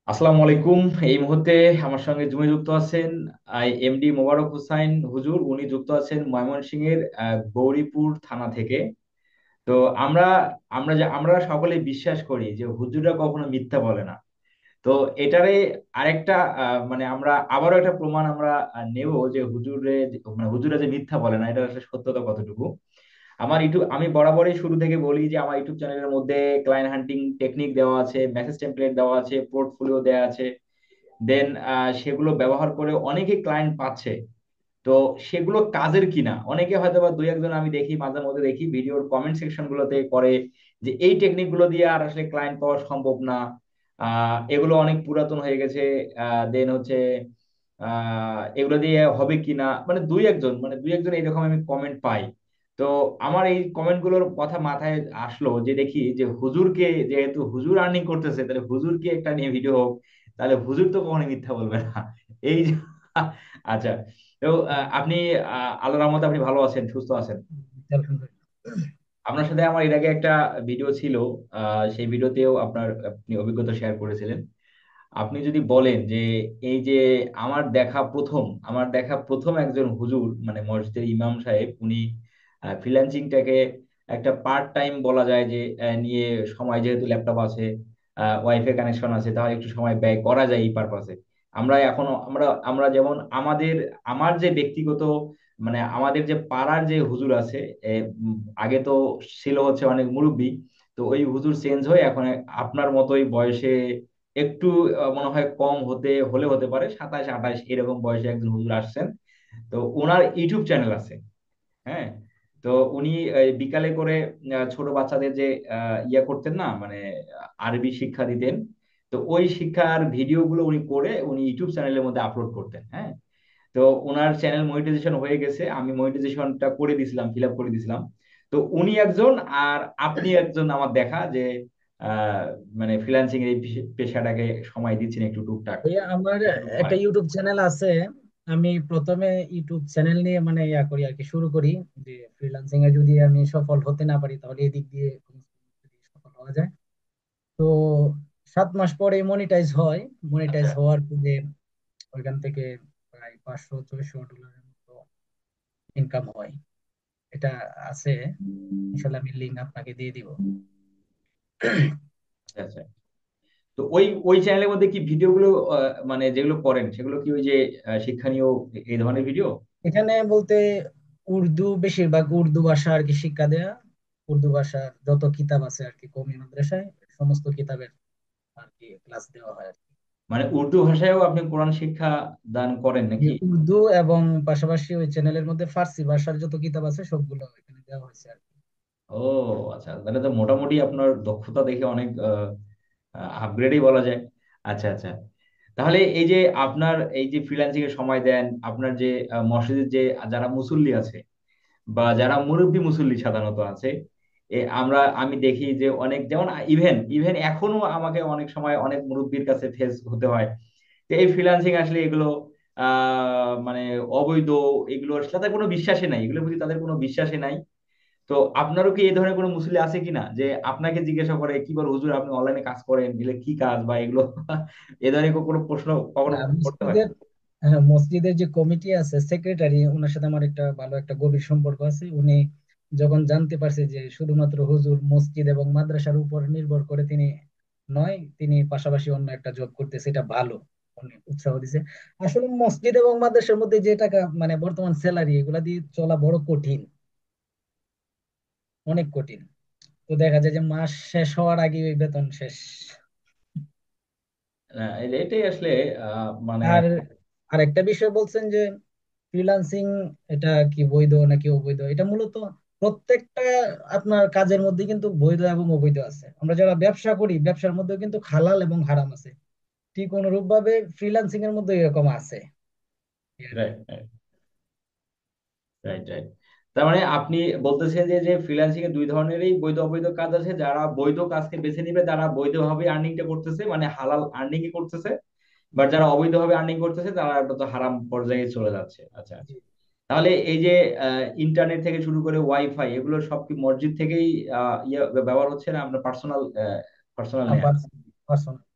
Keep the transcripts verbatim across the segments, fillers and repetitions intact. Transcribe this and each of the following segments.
আসসালামু আলাইকুম। এই মুহূর্তে আমার সঙ্গে জুমে যুক্ত আছেন আই এমডি মোবারক হোসাইন হুজুর। উনি যুক্ত আছেন ময়মনসিংহের আহ, গৌরীপুর থানা থেকে। তো আমরা আমরা যে আমরা সকলে বিশ্বাস করি যে হুজুররা কখনো মিথ্যা বলে না। তো এটারে আরেকটা আহ, মানে আমরা আবারও একটা প্রমাণ আমরা আহ, নেব যে হুজুরে মানে হুজুরা যে মিথ্যা বলে না, এটা আসলে সত্যতা কতটুকু। আমার ইউটিউব আমি বরাবরই শুরু থেকে বলি যে আমার ইউটিউব চ্যানেলের মধ্যে ক্লায়েন্ট হান্টিং টেকনিক দেওয়া আছে, মেসেজ টেমপ্লেট দেওয়া আছে, পোর্টফোলিও দেওয়া আছে। দেন সেগুলো ব্যবহার করে অনেকে ক্লায়েন্ট পাচ্ছে। তো সেগুলো কাজের কিনা অনেকে হয়তো বা দুই একজন আমি দেখি, মাঝে মধ্যে দেখি ভিডিওর কমেন্ট সেকশন গুলোতে করে যে এই টেকনিক গুলো দিয়ে আর আসলে ক্লায়েন্ট পাওয়া সম্ভব না। আহ এগুলো অনেক পুরাতন হয়ে গেছে। দেন হচ্ছে আহ এগুলো দিয়ে হবে কিনা, মানে দুই একজন মানে দুই একজন এরকম আমি কমেন্ট পাই। তো আমার এই কমেন্ট গুলোর কথা মাথায় আসলো যে দেখি যে হুজুরকে, যেহেতু হুজুর আর্নিং করতেছে, তাহলে হুজুরকে একটা নিয়ে ভিডিও হোক। তাহলে হুজুর তো কখনো মিথ্যা বলবে না। এই যে আচ্ছা। তো আহ, আপনি আহ, আল্লাহর রহমতে আপনি ভালো আছেন, সুস্থ আছেন? আলহামদুলিল্লাহ। আপনার সাথে আমার এর আগে একটা ভিডিও ছিল। আহ, সেই ভিডিওতেও আপনার আপনি অভিজ্ঞতা শেয়ার করেছিলেন। আপনি যদি বলেন যে এই যে আমার দেখা প্রথম আমার দেখা প্রথম একজন হুজুর মানে মসজিদের ইমাম সাহেব, উনি ফ্রিল্যান্সিংটাকে একটা পার্ট টাইম বলা যায় যে আহ, নিয়ে সময়, যেহেতু ল্যাপটপ আছে, ওয়াইফাই কানেকশন আছে, তাহলে একটু সময় ব্যয় করা যায় এই পারপাসে। আমরা এখনো আমরা আমরা যেমন আমাদের আমার যে ব্যক্তিগত মানে আমাদের যে পাড়ার যে হুজুর আছে, এ, উম, আগে তো ছিল হচ্ছে অনেক মুরব্বী। তো ওই হুজুর চেঞ্জ হয়ে এখন আপনার মতোই বয়সে একটু আহ, মনে হয় কম হতে হলে হতে পারে সাতাশ আঠাশ এরকম বয়সে একজন হুজুর আসছেন। তো ওনার ইউটিউব চ্যানেল আছে। হ্যাঁ। তো উনি এই বিকালে করে আহ, ছোট বাচ্চাদের যে আহ, ইয়া করতেন না, মানে আহ, আরবি শিক্ষা দিতেন। তো ওই শিক্ষার ভিডিও গুলো উনি করে উনি ইউটিউব চ্যানেলের মধ্যে আপলোড করতেন। হ্যাঁ। তো ওনার চ্যানেল মনিটাইজেশন হয়ে গেছে, আমি মনিটাইজেশনটা করে দিছিলাম, ফিল আপ করে দিছিলাম। তো উনি একজন, আর আপনি একজন আমার দেখা যে আহ মানে ফ্রিল্যান্সিং এর এই পেশা- পেশাটাকে সময় দিচ্ছেন একটু টুকটাক। ভাইয়া, আমার কতটুকু একটা হয়? ইউটিউব চ্যানেল আছে। আমি প্রথমে ইউটিউব চ্যানেল নিয়ে মানে ইয়া করি আর কি, শুরু করি যে ফ্রিল্যান্সিং এ যদি আমি সফল হতে না পারি তাহলে এদিক দিয়ে কোনো যদি সফল হওয়া যায়। তো সাত মাস পরে মনিটাইজ হয়। আচ্ছা। মনিটাইজ হওয়ার পরে ওইখান থেকে প্রায় পাঁচশো ছয়শো ডলারের মতো ইনকাম হয়। এটা আছে, ইনশাল্লাহ আমি লিঙ্ক আপনাকে দিয়ে দিব। আচ্ছা আচ্ছা। তো ওই ওই চ্যানেলের মধ্যে কি ভিডিওগুলো মানে যেগুলো করেন সেগুলো কি ওই যে আহ, শিক্ষণীয় এই ধরনের ভিডিও? এখানে বলতে উর্দু, বেশিরভাগ উর্দু ভাষা আর কি শিক্ষা দেয়া। উর্দু ভাষার যত কিতাব আছে আর কি কওমি মাদ্রাসায়, সমস্ত কিতাবের আর কি ক্লাস দেওয়া হয় আর কি। মানে উর্দু ভাষায়ও আপনি কোরআন শিক্ষা দান করেন যে নাকি? উর্দু এবং পাশাপাশি ওই চ্যানেলের মধ্যে ফার্সি ভাষার যত কিতাব আছে সবগুলো এখানে দেওয়া হয়েছে আর কি। ও আচ্ছা, তাহলে তো মোটামুটি আপনার দক্ষতা দেখে অনেক আপগ্রেডই বলা যায়। আচ্ছা আচ্ছা। তাহলে এই যে আপনার এই যে ফ্রিল্যান্সিং এর সময় দেন, আপনার যে আহ, মসজিদের যে যারা মুসল্লি আছে বা যারা মুরব্বী মুসল্লি সাধারণত আছে, এ আমরা আমি দেখি যে অনেক, যেমন ইভেন ইভেন এখনো আমাকে অনেক সময় অনেক মুরব্বীর কাছে ফেস হতে হয় যে এই ফ্রিল্যান্সিং আসলে এগুলো আহ মানে অবৈধ, এগুলো আসলে তাদের কোনো বিশ্বাসই নাই, এগুলোর প্রতি তাদের কোনো বিশ্বাসই নাই। তো আপনারও কি এই ধরনের কোনো মুসল্লি আছে কিনা যে আপনাকে জিজ্ঞাসা করে কি বল হুজুর আপনি অনলাইনে কাজ করেন, এগুলো কি কাজ বা এগুলো এ ধরনের কোনো প্রশ্ন কখনো আর করতে হয়? মসজিদের, হ্যাঁ, মসজিদের যে কমিটি আছে, সেক্রেটারি, ওনার সাথে আমার একটা ভালো একটা গভীর সম্পর্ক আছে। উনি যখন জানতে পারছে যে শুধুমাত্র হুজুর মসজিদ এবং মাদ্রাসার উপর নির্ভর করে তিনি নয়, তিনি পাশাপাশি অন্য একটা জব করতেছে, এটা ভালো, উনি উৎসাহ দিছে। আসলে মসজিদ এবং মাদ্রাসার মধ্যে যে টাকা মানে বর্তমান স্যালারি, এগুলা দিয়ে চলা বড় কঠিন, অনেক কঠিন। তো দেখা যায় যে মাস শেষ হওয়ার আগে ওই বেতন শেষ। আহ, এ- এটাই আসলে আহ মানে আর আরেকটা বিষয় বলছেন যে ফ্রিল্যান্সিং, এটা কি বৈধ নাকি অবৈধ, এটা মূলত প্রত্যেকটা আপনার কাজের মধ্যে কিন্তু বৈধ এবং অবৈধ আছে। আমরা যারা ব্যবসা করি, ব্যবসার মধ্যে কিন্তু হালাল এবং হারাম আছে। ঠিক অনুরূপ ভাবে ফ্রিল্যান্সিং এর মধ্যে এরকম আছে, এই আর কি। Right right right. তার মানে আপনি বলতেছেন যে যে ফ্রিল্যান্সিং এ দুই ধরনেরই বৈধ অবৈধ কাজ আছে, যারা বৈধ কাজকে বেছে নিবে তারা বৈধভাবে আর্নিংটা করতেছে, মানে হালাল আর্নিং করতেছে। বাট যারা অবৈধভাবে আর্নিং করতেছে তারা একটা তো হারাম পর্যায়ে চলে যাচ্ছে। আচ্ছা জি। আচ্ছা। তাহলে এই যে ইন্টারনেট থেকে শুরু করে ওয়াইফাই, এগুলো সব কি মসজিদ থেকেই আহ, ইয়ে ব্যবহার হচ্ছে না আপনার পার্সোনাল পার্সোনাল নেয়া? পার্সোনাল।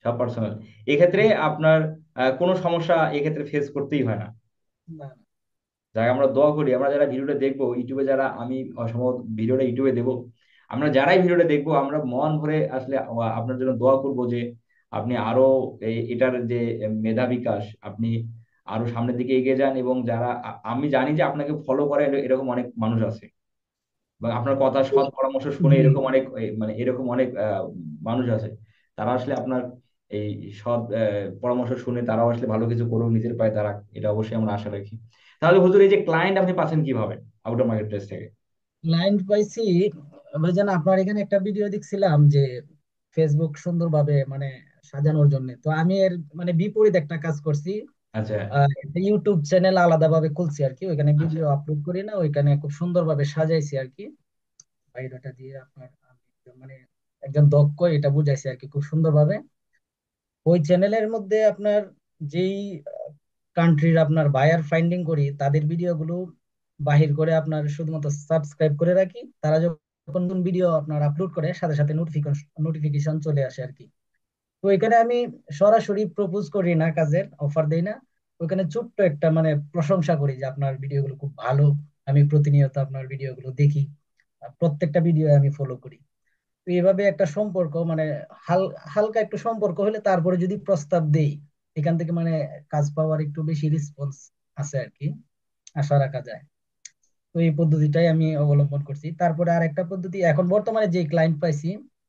সব পার্সোনাল। এক্ষেত্রে আপনার আহ, কোনো সমস্যা এক্ষেত্রে ফেস করতেই হয় না। না। যাই আমরা দোয়া করি, আমরা যারা ভিডিওটা দেখবো ইউটিউবে, যারা আমি অসম্ভব ভিডিওটা ইউটিউবে দেবো, আমরা যারাই ভিডিওটা দেখবো আমরা মন ভরে আসলে আ- আপনার জন্য দোয়া করব যে আপনি আরো এই- এটার যে মেধা বিকাশ, আপনি আরো সামনের দিকে এগিয়ে যান। এবং যারা আ- আমি জানি যে আপনাকে ফলো করে এর- এরকম অনেক মানুষ আছে, বা আপনার কথা সৎ পরামর্শ শুনে জি। এরকম অনেক এ, মানে এরকম অনেক আহ, মানুষ আছে। তারা আসলে আপনার এই সৎ আহ, পরামর্শ শুনে তারাও আসলে ভালো কিছু করেও নিজের পায়ে দাঁড়াক, এটা অবশ্যই আমরা আশা রাখি। তাহলে হুজুর, এই যে ক্লায়েন্ট আপনি পাচ্ছেন কিভাবে আউটার মার্কেট প্লেস থেকে? ক্লায়েন্ট পাইছি ভাইজান, আপনার এখানে একটা ভিডিও দেখছিলাম যে ফেসবুক সুন্দরভাবে মানে সাজানোর জন্য, তো আমি এর মানে বিপরীত একটা কাজ করছি। আচ্ছা, আহ, একটা ইউটিউব চ্যানেল আলাদাভাবে খুলছি আর কি, ওইখানে আচ্ছা, ভিডিও আপলোড করি না, ওইখানে খুব সুন্দরভাবে সাজাইছি আর কি। বায়োডাটা দিয়ে আপনার আমি একজন মানে একজন দক্ষ এটা বুঝাইছি আর কি খুব সুন্দরভাবে। ওই চ্যানেলের মধ্যে আপনার যেই কান্ট্রির আপনার বায়ার ফাইন্ডিং করি তাদের ভিডিওগুলো বাহির করে আপনার শুধুমাত্র সাবস্ক্রাইব করে রাখি, তারা যখন কোন ভিডিও আপনার আপলোড করে সাথে সাথে নোটিফিকেশন নোটিফিকেশন চলে আসে আর কি। তো এখানে আমি সরাসরি প্রপোজ করি না, কাজের অফার দেই না, ওখানে ছোট্ট একটা মানে প্রশংসা করি যে আপনার ভিডিওগুলো খুব ভালো, আমি প্রতিনিয়ত আপনার ভিডিওগুলো দেখি, আর প্রত্যেকটা ভিডিও আমি ফলো করি। তো এইভাবে একটা সম্পর্ক মানে হাল হালকা একটু সম্পর্ক হলে তারপরে যদি প্রস্তাব দেই, এখান থেকে মানে কাজ পাওয়ার একটু বেশি রেসপন্স আছে আর কি, আশা রাখা যায়। তো এই পদ্ধতিটাই আমি অবলম্বন করছি। তারপরে আর একটা পদ্ধতি এখন বর্তমানে যে ক্লায়েন্ট পাইছি,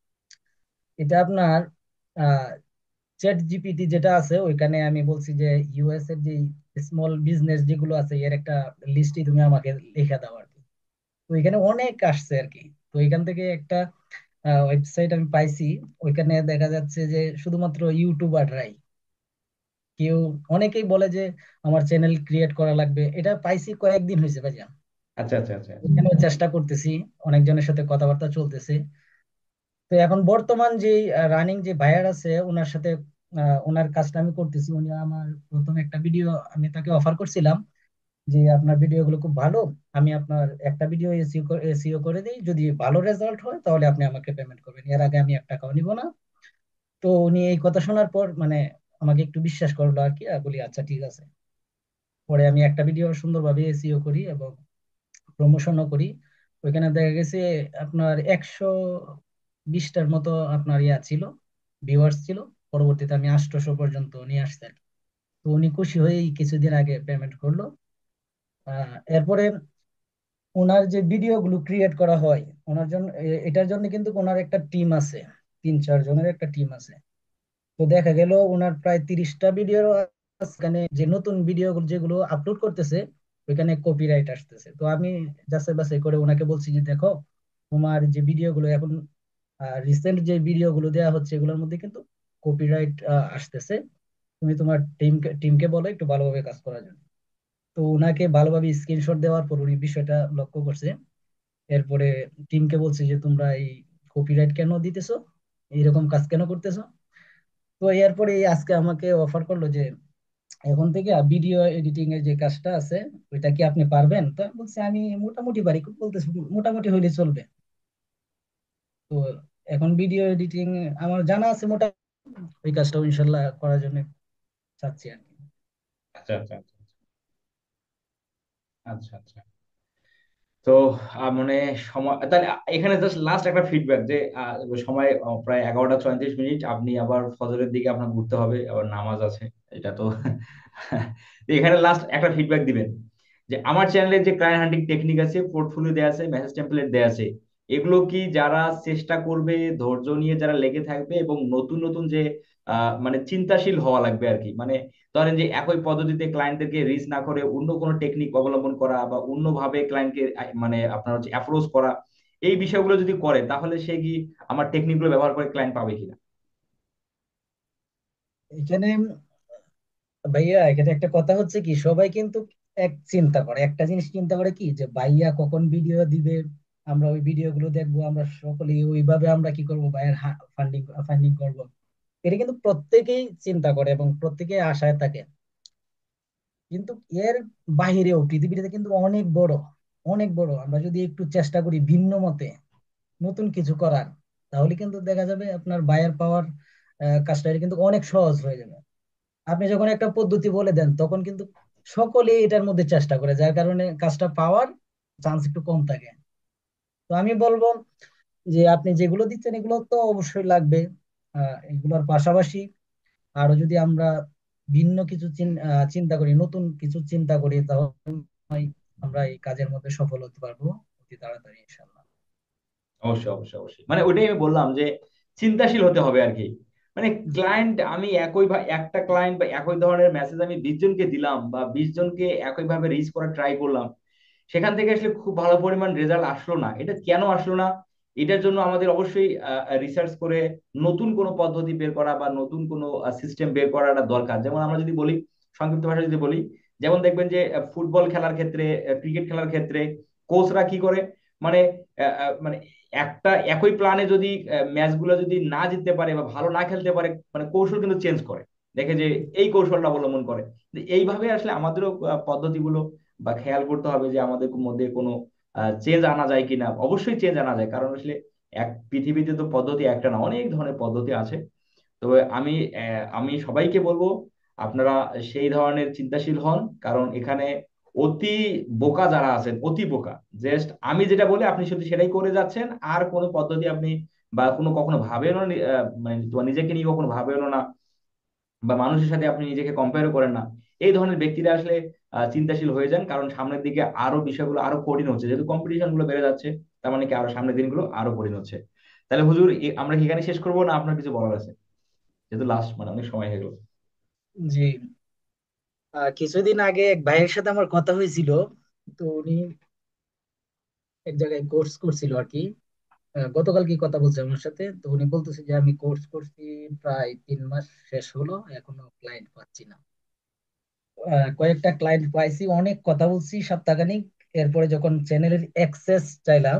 এটা আপনার আহ চ্যাট জিপিটি যেটা আছে, ওইখানে আমি বলছি যে ইউএস এর যে স্মল বিজনেস যেগুলো আছে এর একটা লিস্টই তুমি আমাকে লিখে দাও আর কি। তো এখানে অনেক আসছে আর কি। তো এখান থেকে একটা ওয়েবসাইট আমি পাইছি, ওইখানে দেখা যাচ্ছে যে শুধুমাত্র ইউটিউবাররাই, কেউ অনেকেই বলে যে আমার চ্যানেল ক্রিয়েট করা লাগবে, এটা পাইছি কয়েকদিন হয়েছে ভাইজান। আচ্ছা, আচ্ছা, আচ্ছা, এখানে চেষ্টা করতেছি, অনেকজনের সাথে কথাবার্তা চলতেছে। তো এখন বর্তমান যে রানিং যে ভাইয়ার আছে ওনার সাথে আহ, ওনার কাজটা আমি করতেছি। উনি আমার প্রথম একটা ভিডিও আমি তাকে অফার করছিলাম যে আপনার ভিডিওগুলো খুব ভালো, আমি আপনার একটা ভিডিও এসইও এসইও করে দিই, যদি ভালো রেজাল্ট হয় তাহলে আপনি আমাকে পেমেন্ট করবেন, এর আগে আমি এক টাকাও নিব না। তো উনি এই কথা শোনার পর মানে আমাকে একটু বিশ্বাস করলো আর কি, আর বলি আচ্ছা ঠিক আছে। পরে আমি একটা ভিডিও সুন্দরভাবে এসইও করি এবং প্রমোশনও করি। ওইখানে দেখা গেছে আপনার একশো বিশটার মতো আপনার ইয়া ছিল, ভিউয়ার্স ছিল। পরবর্তীতে আমি আটশোশো পর্যন্ত নিয়ে আসছি আর কি। তো উনি খুশি হয়েই কিছুদিন আগে পেমেন্ট করলো। আহ এরপরে ওনার যে ভিডিও গুলো ক্রিয়েট করা হয় ওনার জন্য, এ- এটার জন্য কিন্তু ওনার একটা টিম আছে, তিন চার জনের একটা টিম আছে। তো দেখা গেল ওনার প্রায় তিরিশটা ভিডিও, এখানে যে নতুন ভিডিও যেগুলো আপলোড করতেছে ওইখানে কপিরাইট আসতেছে। তো আমি যাচাই বাছাই করে ওনাকে বলছি যে দেখো, তোমার যে ভিডিওগুলো এখন রিসেন্ট যে ভিডিওগুলো দেওয়া হচ্ছে এগুলোর মধ্যে কিন্তু কপিরাইট আসতেছে, তুমি তোমার টিমকে টিমকে বলো একটু ভালোভাবে কাজ করার জন্য। তো ওনাকে ভালোভাবে স্ক্রিনশট দেওয়ার পর উনি বিষয়টা লক্ষ্য করছে। এরপরে টিমকে বলছে যে তোমরা এই কপিরাইট কেন দিতেছো, এইরকম কাজ কেন করতেছো। তো এরপরে এই আজকে আমাকে অফার করলো যে এখন থেকে ভিডিও এডিটিং এর যে কাজটা আছে ওইটা কি আপনি পারবেন। তো আমি বলছি আমি মোটামুটি পারি, বলতেছি মোটামুটি হইলে চলবে। তো এখন ভিডিও এডিটিং আমার জানা আছে মোটা, ওই কাজটাও ইনশাল্লাহ করার জন্য চাচ্ছি আর কি। আচ্ছা, আচ্ছা, আচ্ছা, আচ্ছা, আচ্ছা। তো আহ, মানে সময় তাহলে এখানে জাস্ট লাস্ট একটা ফিডব্যাক যে আহ, সময় আহ, প্রায় এগারোটা চৌত্রিশ মিনিট, আপনি আবার ফজরের দিকে আপনার ঘুরতে হবে, আবার নামাজ আছে, এটা তো তো এখানে লাস্ট একটা ফিডব্যাক দিবেন যে আমার চ্যানেলে যে ক্লায়েন্ট হান্টিং টেকনিক আছে, পোর্টফোলিও দেওয়া আছে, মেসেজ টেমপ্লেট দেওয়া আছে, এগুলো কি যারা চেষ্টা করবে, ধৈর্য নিয়ে যারা লেগে থাকবে, এবং নতুন নতুন যে আহ, মানে চিন্তাশীল হওয়া লাগবে আর কি, মানে ধরেন যে একই পদ্ধতিতে ক্লায়েন্টদেরকে রিচ না করে অন্য কোনো টেকনিক অবলম্বন করা, বা অন্যভাবে ক্লায়েন্টকে মানে আপনার হচ্ছে অ্যাপ্রোচ করা, এই বিষয়গুলো যদি করে তাহলে সে কি আমার টেকনিকগুলো ব্যবহার করে ক্লায়েন্ট পাবে কিনা? এখানে ভাইয়া এখানে একটা কথা হচ্ছে কি, সবাই কিন্তু এক চিন্তা করে, একটা জিনিস চিন্তা করে কি যে ভাইয়া কখন ভিডিও দিবে, আমরা ওই ভিডিও গুলো দেখবো, আমরা সকলেই ওইভাবে আমরা কি করবো ভাইয়ের ফান্ডিং ফান্ডিং করব। এটা কিন্তু প্রত্যেকেই চিন্তা করে এবং প্রত্যেকেই আশায় থাকে। কিন্তু এর বাহিরেও পৃথিবীতে কিন্তু অনেক বড়, অনেক বড়, আমরা যদি একটু চেষ্টা করি ভিন্ন মতে নতুন কিছু করার, তাহলে কিন্তু দেখা যাবে আপনার বায়ার পাওয়ার আহ, কাজটা এটা কিন্তু অনেক সহজ হয়ে যাবে। আপনি যখন একটা পদ্ধতি বলে দেন তখন কিন্তু সকলেই এটার মধ্যে চেষ্টা করে, যার কারণে কাজটা পাওয়ার চান্স একটু কম থাকে। তো আমি বলবো যে আপনি যেগুলো দিচ্ছেন এগুলো তো অবশ্যই লাগবে। আহ এগুলোর পাশাপাশি আরো যদি আমরা ভিন্ন কিছু চিন- আহ, চিন্তা করি, নতুন কিছু চিন্তা করি, তাহলে হয় আমরা এই কাজের মধ্যে সফল হতে পারবো অতি তাড়াতাড়ি ইনশাল্লাহ। অবশ্যই অবশ্যই অবশ্যই, মানে ওইটাই আমি বললাম যে চিন্তাশীল হতে হবে আর কি। মানে জি। ক্লায়েন্ট আমি একই ভা- একটা ক্লায়েন্ট বা একই ধরনের মেসেজ আমি বিশ জনকে দিলাম বা বিশ জনকে একই ভাবে রিচ করার ট্রাই করলাম, সেখান থেকে আসলে খুব ভালো পরিমাণ রেজাল্ট আসলো না। এটা কেন আসলো না? এটার জন্য আমাদের অবশ্যই রিসার্চ করে নতুন কোনো পদ্ধতি বের করা বা নতুন কোনো সিস্টেম বের করাটা দরকার। যেমন আমরা যদি বলি, সংক্ষিপ্ত ভাষায় যদি বলি, যেমন দেখবেন যে আহ, ফুটবল খেলার ক্ষেত্রে, ক্রিকেট খেলার ক্ষেত্রে কোচরা কি করে, মানে আহ, আহ, মানে একটা একই প্ল্যানে যদি ম্যাচগুলো যদি না জিততে পারে বা ভালো না খেলতে পারে, মানে কৌশল কিন্তু চেঞ্জ করে, দেখে যে এই কৌশলটা অবলম্বন করে। তো এইভাবে আসলে আমাদেরও আহ, পদ্ধতিগুলো বা খেয়াল করতে হবে যে আমাদের মধ্যে কোনো চেঞ্জ আনা যায় কিনা। অবশ্যই চেঞ্জ আনা যায়, কারণ আসলে এক পৃথিবীতে তো পদ্ধতি একটা না, অনেক ধরনের পদ্ধতি আছে। তবে আমি আহ, আমি সবাইকে বলবো আপনারা সেই ধরনের চিন্তাশীল হন, কারণ এখানে অতি বোকা যারা আছেন, অতি বোকা, জাস্ট আমি যেটা বলি আপনি শুধু সেটাই করে যাচ্ছেন, আর কোনো পদ্ধতি আপনি বা কোনো কখনো ভাবেনও নি- আহ, মানে তোমার নিজেকে নিয়ে কখনো ভাবেনও না, বা মানুষের সাথে আপনি নিজেকে কম্পেয়ার করেন না। এই ধরনের ব্যক্তিরা আসলে আহ, চিন্তাশীল হয়ে যান, কারণ সামনের দিকে আরো বিষয়গুলো আরো কঠিন হচ্ছে, যেহেতু কম্পিটিশন গুলো বেড়ে যাচ্ছে। তার মানে কি আরো সামনের দিনগুলো আরো কঠিন হচ্ছে। তাহলে হুজুর, এ- আমরা কি এখানে শেষ করবো না আপনার কিছু বলার আছে? যেহেতু লাস্ট, মানে অনেক সময় হয়ে গেল। জি। আহ, কিছুদিন আগে এক ভাইয়ের সাথে আমার কথা হয়েছিল। তো উনি এক জায়গায় কোর্স করছিল আর কি। আহ, গতকাল কি কথা বলছে আমার সাথে, তো উনি বলতেছে যে আমি কোর্স করছি প্রায় তিন মাস শেষ হলো, এখনো ক্লায়েন্ট পাচ্ছি না। আহ, কয়েকটা ক্লায়েন্ট পাইছি, অনেক কথা বলছি সপ্তাহখানিক। এরপরে যখন চ্যানেলের অ্যাক্সেস চাইলাম,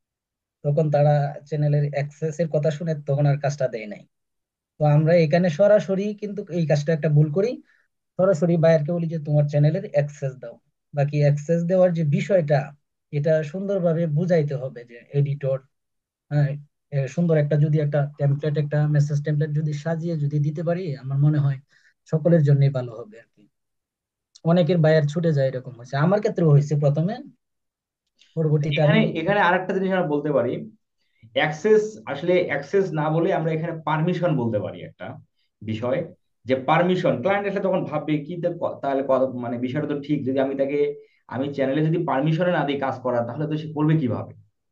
তখন তারা চ্যানেলের অ্যাক্সেস এর কথা শুনে তখন আর কাজটা দেয় নাই। তো আমরা এখানে সরাসরি কিন্তু এই কাজটা একটা ভুল করি, সরাসরি বায়ারকে বলি যে তোমার চ্যানেলের অ্যাক্সেস দাও। বাকি অ্যাক্সেস দেওয়ার যে বিষয়টা, এটা সুন্দরভাবে বুঝাইতে হবে যে এডিটর, হ্যাঁ, এ সুন্দর একটা যদি একটা টেমপ্লেট, একটা মেসেজ টেমপ্লেট যদি সাজিয়ে যদি দিতে পারি, আমার মনে হয় সকলের জন্যই ভালো হবে আর কি। অনেকের বায়ার ছুটে যায়, এরকম হয়েছে, আমার ক্ষেত্রেও হয়েছে প্রথমে, পরবর্তীতে এখানে আমি। এখানে আরেকটা জিনিস আমরা বলতে পারি, অ্যাক্সেস, আসলে অ্যাক্সেস না বলে আমরা এখানে পারমিশন বলতে পারি একটা বিষয়। যে পারমিশন, ক্লায়েন্ট আসলে তখন ভাববে কি তা- তাহলে কত- মানে বিষয়টা তো ঠিক, যদি আমি তাকে, আমি চ্যানেলে যদি পারমিশনে না দিই কাজ করার, তাহলে তো সে করবে কিভাবে?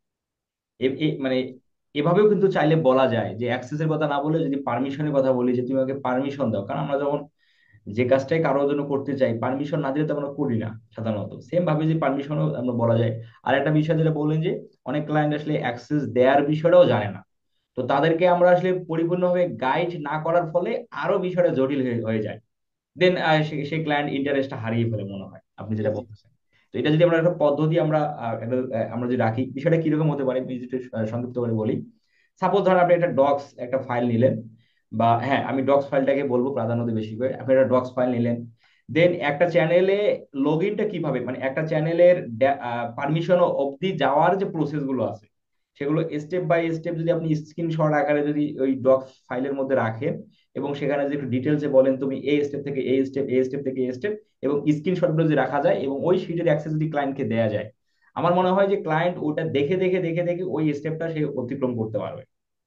এ- এ- মানে এভাবেও কিন্তু চাইলে বলা যায় যে অ্যাক্সেসের কথা না বলে যদি পারমিশনের কথা বলি, যে তুমি আমাকে পারমিশন দাও। কারণ আমরা যখন যে কাজটাই কারোর জন্য করতে চাই, পারমিশন না দিলে তো আমরা করি না সাধারণত। সেম ভাবে যে পারমিশনও আমরা বলা যায়। আর একটা বিষয় যেটা বললেন যে অনেক ক্লায়েন্ট আসলে অ্যাক্সেস দেওয়ার বিষয়টাও জানে না, তো তাদেরকে আমরা আসলে পরিপূর্ণভাবে গাইড না করার ফলে আরো বিষয়টা জটিল হয়ে হয়ে যায়। দেন সেই ক্লায়েন্ট ইন্টারেস্টটা হারিয়ে ফেলে মনে হয়, আপনি জি, যেটা জি। বলতেছেন। তো এটা যদি আমরা একটা পদ্ধতি আমরা আহ, একটা, আহ, আমরা যদি রাখি, বিষয়টা কিরকম হতে পারে আমি যদি একটু, আহ, সংক্ষিপ্ত করে বলি। সাপোজ ধরেন আপনি একটা ডক্স একটা ফাইল নিলেন, বা হ্যাঁ আমি ডক্স ফাইলটাকে বলবো প্রাধান্য দিয়ে বেশি করে, আপনি একটা ডক্স ফাইল নিলেন। দেন একটা চ্যানেলে লগ ইনটা কিভাবে, মানে একটা চ্যানেলের পারমিশন অবধি যাওয়ার যে প্রসেস গুলো আছে, সেগুলো স্টেপ বাই স্টেপ যদি আপনি স্ক্রিনশট আকারে যদি ওই ডক্স ফাইলের মধ্যে রাখেন, এবং সেখানে যদি একটু ডিটেলসে বলেন তুমি এই স্টেপ থেকে এই স্টেপ, এই স্টেপ থেকে এই স্টেপ, এবং স্ক্রিনশট গুলো যদি রাখা যায় এবং ওই শিটের অ্যাক্সেস যদি ক্লায়েন্টকে দেওয়া যায়, আমার মনে হয় যে ক্লায়েন্ট ওটা দেখে দেখে দেখে দেখে ওই স্টেপটা সে অতিক্রম করতে পারবে।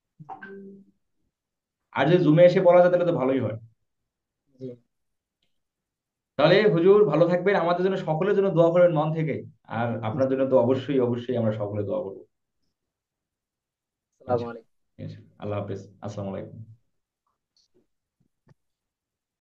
আর যদি জুমে এসে বলা যায় তাহলে তো ভালোই হয়। জি। তাহলে হুজুর ভালো থাকবেন, আমাদের জন্য সকলের জন্য দোয়া করবেন মন থেকে। আর আপনার জি। জন্য তো অবশ্যই অবশ্যই আমরা সকলে দোয়া করবো। আসসালামু ইনশাআল্লাহ। আলাইকুম। ইনশাআল্লাহ। আল্লাহ হাফেজ, আসসালামু আলাইকুম।